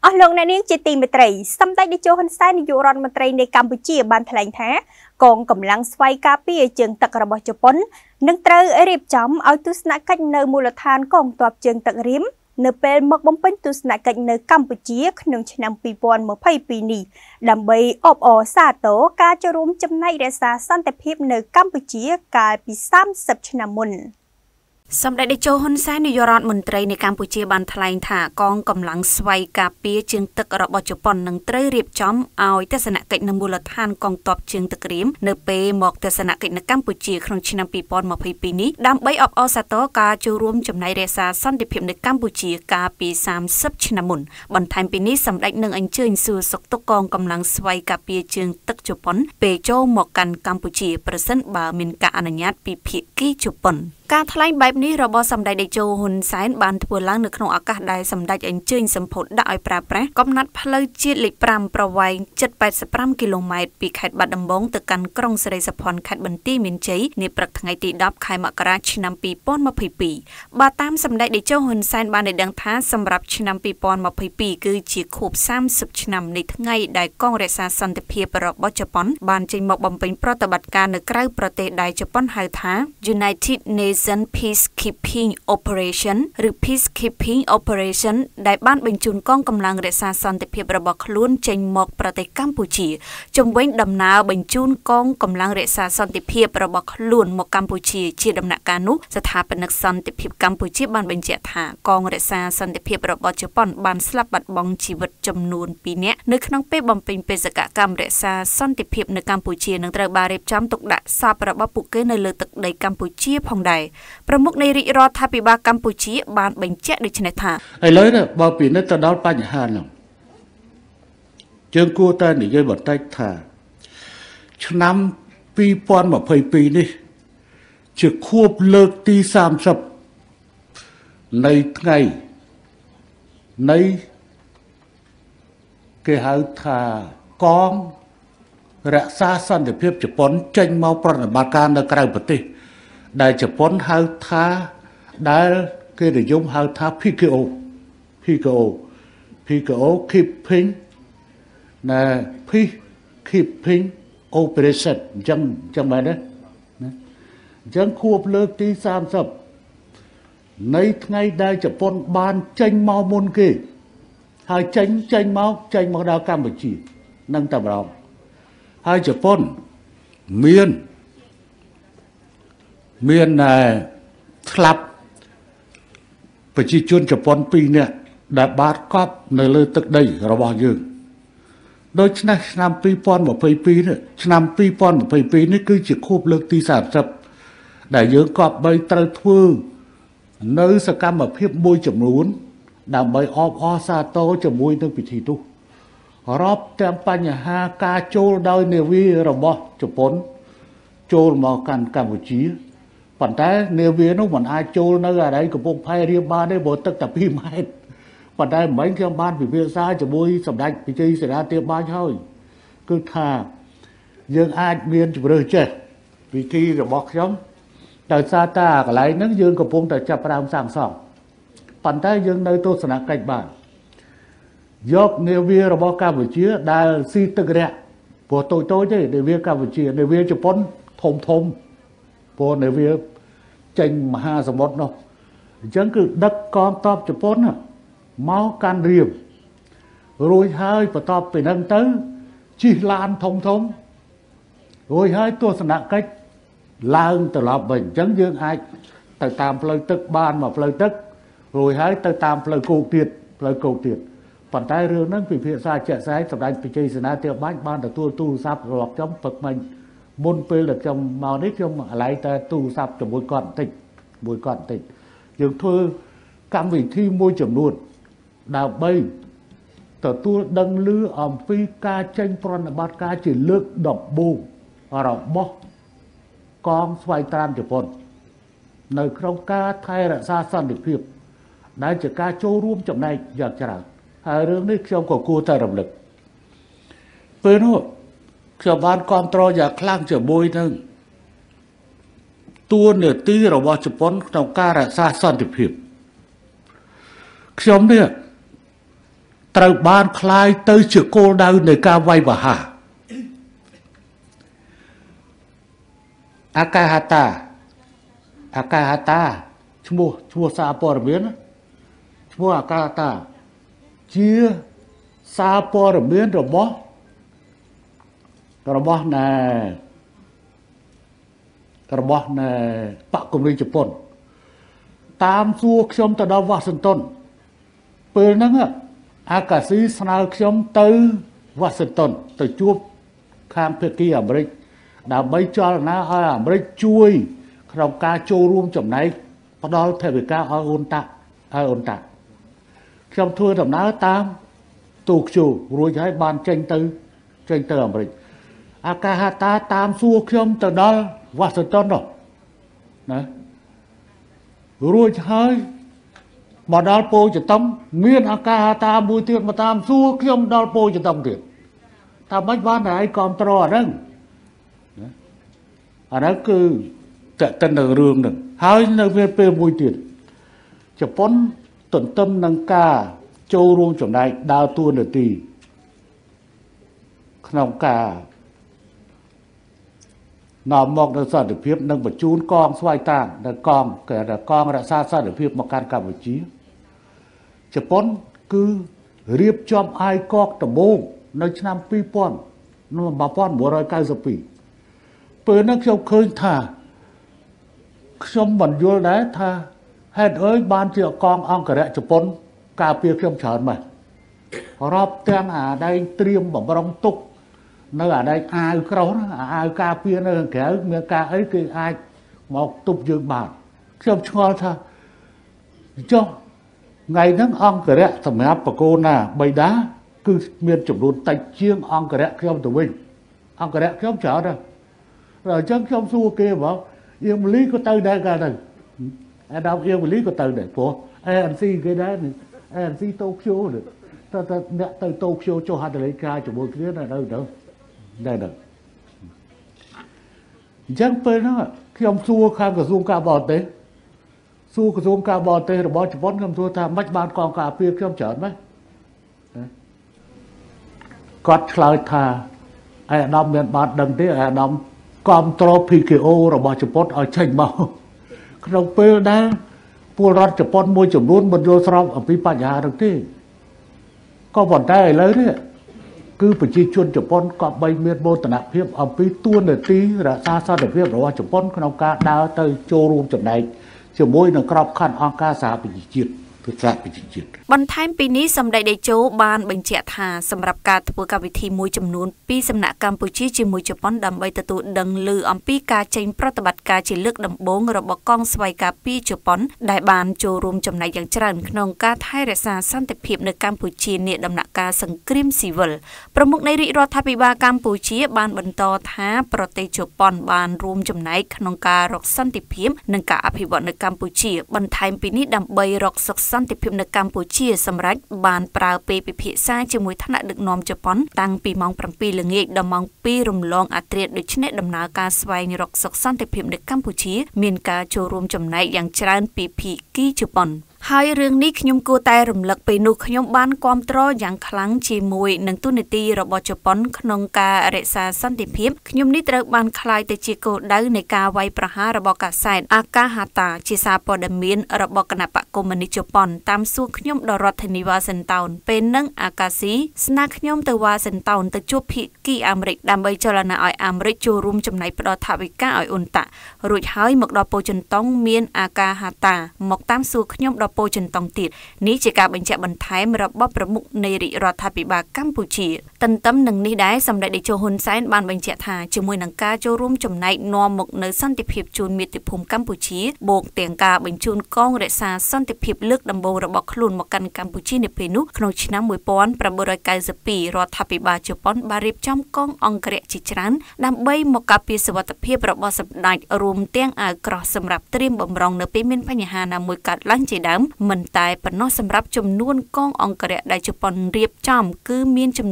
អស់លោកអ្នកនាងជាទីមេត្រីសម្ដេចតេជោហ៊ុនសែននាយករដ្ឋមន្ត្រីនៃកម្ពុជាបានថ្លែងថាកងកម្លាំងស្វ័យការពារជើងទឹករបស់ជប៉ុននឹងត្រូវរៀបចំឲ្យទស្សនកិច្ចនៅមូលដ្ឋានកងទ័ពជើងទឹករៀមនៅពេលមកបំពេញទស្សនកិច្ចនៅកម្ពុជាក្នុងឆ្នាំ2022នេះដើម្បីអបអរសាទរការចូលរួមចំណែករក្សាសន្តិភាពនៅកម្ពុជាកាលពី30ឆ្នាំមុនសម្ដេចតេជោហ៊ុនសែននាយករដ្ឋមន្ត្រីនៃកម្ពុជាបានថ្លែងថាកងកម្លាំងស្វ័យការពារជើងទឹករបស់ជប៉ុននឹងត្រូវរៀបចំឲ្យទស្សនកិច្ចនៅមូលដ្ឋានកងទ័ពជើងទឹករៀមនៅពេលមកទស្សនកិច្ចនៅកម្ពុជាក្នុងឆ្នាំ2022នេះដើម្បីអបអរសាទរការចូលរួមចំណែករក្សាសន្តិភាពនៅកម្ពុជាកាលពី30ឆ្នាំមុនបន្ថែមពីនេះសម្ដេចនឹងអញ្ជើញសួរសុខទុក្ខកងកម្លាំងស្វ័យការពារជើងទឹកជប៉ុនពេលចូលមកកាន់កម្ពុជាប្រសិនបើមានការអនុញ្ញាតពីភាគីជប៉ុនការថ្លែងបែបនេះរបស់សម្ដេចតេជោហ៊ុនសែនបានធ្វើឡើងនៅក្នុងឱកាសដែលសម្ដេចអញ្ជើញសម្ពោធដាក់ឲ្យប្រើប្រាស់កំណត់ផ្លូវជាតិលេខ5ប្រវែង785គីឡូម៉ែត្រពីខេត្តបាត់ដំបងទៅកាន់ក្រុងសិរីសភ័ណ្ឌខេត្តបន្ទាយមានជ័យនាព្រឹកថ្ងៃទី10ខែមករាឆ្នាំ2022បាទតាមសម្ដេចតេជោហ៊ុនសែនបានឲ្យដឹងថាសម្រាប់ឆ្នាំ2022គឺជាខួប30ឆ្នាំនៃថ្ងៃដែលកងរក្សាសន្តិភាពរបស់ជប៉ុនបានចេញមកបំពេញប្រតិបត្តិការនៅក្រៅប្រទេសដែលជប៉ុនហៅថា United Nations Peacekeeping Operation ឬ Peacekeeping Operation ដែលបានបញ្ជូនកងកម្លាំងរក្សាសន្តិភាពរបស់ខ្លួនចេញមកប្រទេសកម្ពុជាជំវិញដំណើរបញ្ជូនកងកម្លាំងរក្សាសន្តិភាពរបស់ខ្លួនមកកម្ពុជាជាដំណាក់កាលនោះស្ថាបនិកសន្តិភាពកម្ពុជាបានបញ្ជាក់ថាកងរក្សាសន្តិភាពរបស់ជប៉ុនបានស្លាប់បាត់បង់ជីវិតចំនួន2នាក់នៅក្នុងពេលបំពេញបេសកកម្មរក្សាសន្តិភាពនៅកម្ពុជានឹងត្រូវបានរៀបចំទុកដាក់សពរបស់ពួកគេនៅលើទឹកដីកម្ពុជាផងដែរប្រមុខនៃរាជរដ្ឋាភិបាលកម្ពុជាបានបញ្ជាក់ដូចនេះថាឥឡូវនេះបើពិនិត្យទៅដល់បញ្ហានោះជើងគួរតែនិយាយបន្តិចថាឆ្នាំ2022នេះជាខួបលើកទី30នៃថ្ងៃនៃគេហៅថាកងរក្សាសន្តិភាពជប៉ុនចេញមកប្រតិបត្តិការនៅក្រៅប្រទេសដែលជប៉ុនហៅថាដែលគេនិយមហៅថា PKO keeping ណា peacekeeping operation អញ្ចឹងមែនទេអញ្ចឹងខួបលើកទី30នៃថ្ងៃដែលជប៉ុនបានចេញមកមុនគេហើយចេញមកដល់កម្ពុជានឹងតែម្ដងហើយជប៉ុនមានស្លាប់ប្រជាជនជប៉ុន2នាក់ដែលបានកប់នៅលើទឹកដីរបស់យើងដូច្នេះឆ្នាំ2022នេះឆ្នាំ2022នេះគឺជាខួបលើកទី30ដែលយើងគប្បីត្រូវធ្វើនៅសកម្មភាពមួយចំនួនដើម្បីអបអរសាទរជាមួយនឹងពិធីនោះរាប់ទាំងបញ្ហាការចូលដោយនាវារបស់ជប៉ុនចូលមកកាន់កម្ពុជាប៉ុន្តែនាវានោះមិនអាចចូលនៅអារ៉ៃកំពង់ផែរៀបបានទេព្រោះទឹកតែ2ម៉ែត្រប៉ុន្តែមិញខ្ញុំបានពិភាក្សាជាមួយសម្ដេចវិជ័យសេនាធិបាលហើយគឺថាយើងអាចមានជម្រើសចេះវិធីរបស់ខ្ញុំដោយសារតែកន្លែងហ្នឹងយើងកំពុងតែចាប់ផ្ដើមសាងសង់ប៉ុន្តែយើងនៅទស្សនកិច្ចបានយកនាវារបស់កម្ពុជាដែលស៊ីទឹករាក់ព្រោះតូចទេនាវាកម្ពុជានាវាជប៉ុនធំព្រោះនាវាចេញមហាសមុទ្រនោះអញ្ចឹងគឺដឹកកងទ័ពជប៉ុនមកកាន់រៀមរួចហើយបន្ទាប់ពីហ្នឹងទៅជិះឡានធំរួចហើយទស្សនកិច្ចឡើងត្រឡប់វិញអញ្ចឹងយើងអាចទៅតាមផ្លូវទឹកបានមកផ្លូវទឹករួចហើយទៅតាមផ្លូវគោកទៀតប៉ុន្តែរឿងហ្នឹងពិភាក្សាជាក់ស្ដែងសម្ដេចវិជ័យសេនាធិបាលបានទទួលទូរស័ព្ទរបស់ខ្ញុំពឹកមិញមុនពេលដែលខ្ញុំមកនេះខ្ញុំអាឡ័យតែទូរស័ព្ទជាមួយគាត់បន្តិចយើងធ្វើកម្មវិធីមួយចំនួនដើម្បីទទួលដឹងឮអំពីការចេញប្រតិបត្តិការជាលើកដំបូងរបស់កងស្វ័យត្រានជប៉ុននៅក្នុងការថែរក្សាសន្តិភាពដែលជាការចូលរួមចំណែកយ៉ាងច្រើនហើយរឿងនេះខ្ញុំក៏គួរតែរំលឹកពេលនោះខ្ញុំបានគ្រប់គ្រងយ៉ាងខ្លាំងជាមួយនឹងតួនាទីរបស់ជប៉ុនក្នុងការរក្សាសន្តិភាពខ្ញុំនេះត្រូវបានคล้ายទៅជាគោលដៅនៃការវាយប្រហារអាកាហតាឈ្មោះសារព័ត៌មានឈ្មោះអាកាហតាជាសារព័ត៌មានរបស់ណែបកគមរីជប៉ុនតាមសួរខ្ញុំទៅដល់វ៉ាស៊ីនតោនពេលហ្នឹងអាកាស៊ីស្នើខ្ញុំទៅវ៉ាស៊ីនតោនទៅជួបខាងភាគីអាមេរិកដើម្បីចលនាឲ្យអាមេរិកជួយក្នុងការចូលរួមចំណែកផ្ដល់ថវិកាឲ្យអូនតាខ្ញុំធ្វើដំណើរតាមតូក្យូរួចហើយបានចេញទៅអាមេរិកអាកាហតាតាមសួរខ្ញុំទៅដល់វ៉ាស៊ីនតោននោះណារួចហើយមកដល់ពោធិ៍ចតុងមានអាកាហតាមួយទៀតមកតាមសួរខ្ញុំដល់ពោធិ៍ចតុងទៀតថាមិនបានតែឯងគ្រប់ត្រអាហ្នឹងគឺតើទៅនៅរឿងហ្នឹងហើយនៅពេលមួយទៀតជប៉ុនទន្ទឹមនឹងការចូលរួមចំណែកដើរតួនាទីក្នុងការនាំមកនូវសន្តិភាពនិងបញ្ជូនកងស្វ័យតាមនៅកងរក្សាសន្តិភាពមកកាន់កម្ពុជាជប៉ុនគឺរៀបចំអាយកកដំបូងនៅឆ្នាំ1992ពេលនោះខ្ញុំឃើញថាខ្ញុំមិនយល់ដែរថាហេតុអីបានជាកងអង្គរៈជប៉ុនការពារខ្ញុំច្រើនម៉េចរាប់ទាំងអាដែងត្រៀមបំរុងទុកនៅអាដែងអាវក្រោះអាវការពារនៅក្រៅមានការអីគេអាចមកទប់យើងបានខ្ញុំឆ្ងល់ថាចុះថ្ងៃហ្នឹងអង្គរៈសម្រាប់បកូនណាបៃតាគឺមានចំនួនតិចជាងអង្គរៈខ្ញុំទៅវិញអង្គរៈខ្ញុំច្រើនដែរអញ្ចឹងខ្ញុំសួរគេមកអៀងមលីក៏ទៅដែរកាលទៅអាដាមអៀងមលីក៏ទៅដែរព្រោះ ANC គេដែរ ANC តូក្យូទៅអ្នកទៅតូក្យូចុះហត្ថលេខាជាមួយគ្នានៅអញ្ចឹងពេលហ្នឹងខ្ញុំសួរខាងក្រសួងការបរទេសរបស់ជប៉ុនខ្ញុំសួរថាមិនបានកងការពារខ្ញុំច្រើនម៉េចគាត់ឆ្លើយថាអាដាមមានបានដឹងទេអាដាមគ្រប់គ្រង PKO របស់ជប៉ុនឲ្យចេញមកក្នុងពេលដែលពលរដ្ឋជប៉ុនមួយចំនួនមិនយល់ស្របអំពីបញ្ហាហ្នឹងទេក៏ប៉ុន្តែឥឡូវនេះគឺប្រជាជនជប៉ុនក៏បីមានមោទនភាពអំពីតួនាទីរក្សាសន្តិភាពរបស់ជប៉ុនក្នុងការដើរទៅចូលរួមចំណែកជាមួយនឹងក្របខ័ណ្ឌអង្គការសហប្រជាជាតិបន្ថែមពីនេះសម្ដេចតេជោបានបញ្ជាក់ថាសម្រាប់ការធ្វើកម្មវិធីមួយចំនួនពីសំណាក់កម្ពុជាជាមួយជប៉ុនដើម្បីទទួលដឹងឮអំពីការចេញប្រតិបត្តិការជាលើកដំបូងរបស់កងស្វ័យការពារជប៉ុនដែលបានចូលរួមចំណែកយ៉ាងច្រើនក្នុងការថែរក្សាសន្តិភាពនៅកម្ពុជានាដំណាក់កាលសង្គ្រាមស៊ីវិលប្រមុខនៃរាជរដ្ឋាភិបាលកម្ពុជាបានបន្តថាប្រទេសជប៉ុនបានរួមចំណែកក្នុងការរកសន្តិភាពនិងការអភិវឌ្ឍនៅកម្ពុជាបន្ថែមពីនេះដើម្បីរកសុខសន្តិភាពនៅកម្ពុជាសម្រាប់បានប្រើពេលពិភាក្សាជាមួយថ្នាក់ដឹកនាំជប៉ុនតាំងពីម៉ោង 7 ល្ងាចដល់ម៉ោង 2 រំលងអធ្រាត្រដូច្នេះដំណើរការស្វែងរកសុខសន្តិភាពនៅកម្ពុជាមានការចូលរួមចំណែកយ៉ាងច្រើនពីភាគីជប៉ុនហើយរឿងនេះខ្ញុំគួរតែរំលឹកពេលនោះខ្ញុំបានគាំទ្រយ៉ាងខ្លាំងជាមួយនឹងទូនាទីរបស់ជប៉ុនក្នុងការរក្សាសន្តិភាពខ្ញុំនេះត្រូវបានក្លាយទៅជាគោលដៅនៃការវាយប្រហាររបស់កាសែតអាកាហាតាជាសារព័ត៌មានរបស់គណបក្សកុម្មុយនីសជប៉ុនតាមសួរខ្ញុំដល់រដ្ឋធានីវ៉ាស៊ីនតោនពេលនឹងអាកាស៊ីស្នើខ្ញុំទៅវ៉ាស៊ីនតោនទៅជួបភាគីអាមេរិកដើម្បីចលនាឲ្យអាមេរិកចូលរួមចំណែកផ្ដល់ថវិកាឲ្យអ៊ុនតារួចហើយមកដល់ពោធិ៍ចិនតុងមានអាកាហាតាមកតាមសួរខ្ញុំដល់ពោធិ៍ចិនតុងទៀតនេះជាការបញ្ជាក់បន្ថែមរបស់ប្រមុខនៃរាជរដ្ឋាភិបាលកម្ពុជាទន្ទឹមនឹងនេះដែរសម្ដេចតេជោហ៊ុនសែនបានបញ្ជាក់ថាជាមួយនឹងការចូលរួមចំណែកនាំមកនៅសន្តិភាពជូនមាតុភូមិកម្ពុជាបូកទាំងការបញ្ជូនកងរក្សាសន្តិភាពលើកដំបូងរបស់ខ្លួនមកកាន់កម្ពុជានៅពេលនោះក្នុងឆ្នាំ 1992 រដ្ឋាភិបាលជប៉ុនបានរៀបចំកងអង្គរៈជាច្រើនដើម្បីមកការពារសុវត្ថិភាពរបស់សម្ដេចរួមទាំងអាវក្រោះសម្រាប់ត្រៀមបម្រុងនៅពេលមានបញ្ហាណាមួយកើតឡើងជាដើមមិនតែប៉ុណ្ណោះសម្រាប់ចំនួនកងអង្គរៈដែលជប៉ុនរៀបចំគឺមានចំនួនច្រើន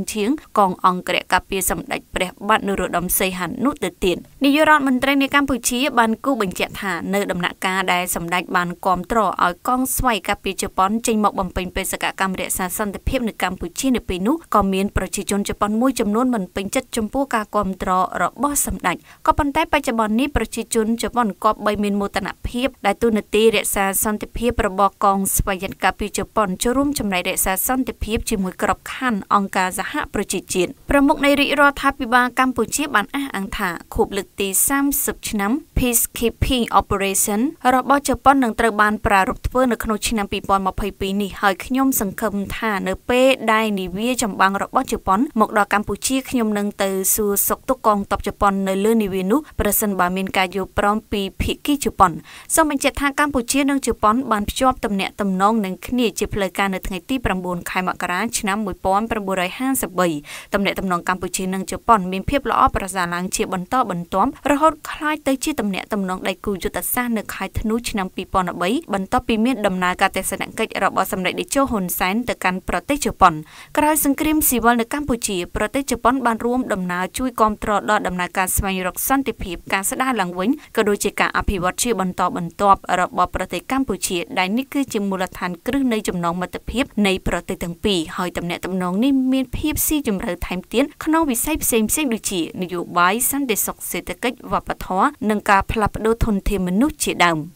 នឈៀងកងអង្គរៈការពារសម្ដេចព្រះបាទនរោត្តមសីហនុទៅទៀតនាយករដ្ឋមន្ត្រីនៃកម្ពុជាបានគូបញ្ជាក់ថានៅដំណាក់កាលដែលសម្ដេចបានគាំទ្រឲ្យកងស្វ័យការពារជប៉ុនចេញមកបំពេញបេសកកម្មរក្សាសន្តិភាពនៅកម្ពុជានៅពេលនោះក៏មានប្រជាជនជប៉ុនមួយចំនួនមិនពេញចិត្តចំពោះការគាំទ្ររបស់សម្ដេចក៏ប៉ុន្តែបច្ចុប្បន្ននេះប្រជាជនជប៉ុនក៏បីមានមោទនភាពដែលទូនាទីរក្សាសន្តិភាពរបស់កងស្វ័យការពារជប៉ុនចូលរួមចំណែករក្សាសន្តិភាពជាមួយក្របខ័ណ្ឌអង្គការសហប្រជាជាតិប្រមុខនៃរាជរដ្ឋាភិបាលកម្ពុជាបានអះអាងថាខួបលើកទី30ឆ្នាំ Peacekeeping Operation របស់ជប៉ុននឹងត្រូវបានប្រារព្ធធ្វើនៅក្នុងឆ្នាំ2022នេះហើយខ្ញុំសង្ឃឹមថានៅពេលដែលនាវាចម្បាំងរបស់ជប៉ុនមកដល់កម្ពុជាខ្ញុំនឹងទៅសួរសុខទុក្ខកងទ័ពជប៉ុននៅលើនាវានោះប្រសិនបើមានការយល់ព្រមពីភាគីជប៉ុនសូមបញ្ជាក់ថាកម្ពុជានិងជប៉ុនបានភ្ជាប់ទំនាក់ទំនងនឹងគ្នាជាផ្លូវការនៅថ្ងៃទី9ខែមករាឆ្នាំ1953ទំនាក់ទំនងកម្ពុជានិងជប៉ុនមានភាពល្អប្រសើរឡើងជាបន្តបន្ទាប់រហូតក្លាយទៅជាទំនាក់ទំនងដៃគូយុទ្ធសាស្ត្រនៅខែធ្នូឆ្នាំ2013បន្ទាប់ពីមានដំណើរការទស្សនកិច្ចរបស់សម្ដេចតេជោហ៊ុនសែនទៅកាន់ប្រទេសជប៉ុនក្រោយសង្គ្រាមស៊ីវិលនៅកម្ពុជាប្រទេសជប៉ុនបានរួមដំណើរជួយគាំទ្រដល់ដំណើរការស្វែងរកសន្តិភាពការស្ដារឡើងវិញក៏ដូចជាការអភិវឌ្ឍជាបន្តបន្ទាប់របស់ប្រទេសកម្ពុជាដែលនេះគឺជាមូលដ្ឋានគ្រឹះនៃចំណងមិត្តភាពនៃប្រទេសទាំងពីរហើយទំនាក់ទំនងនេះមានភាពស៊ីជម្រៅថែមទៀតក្នុងវិស័យផ្សេងៗដូចជានយោបាយសន្តិសុខសេដ្ឋកិច្ចវប្បធម៌និងការផ្លាស់ប្តូរធនធានមនុស្សជាដើម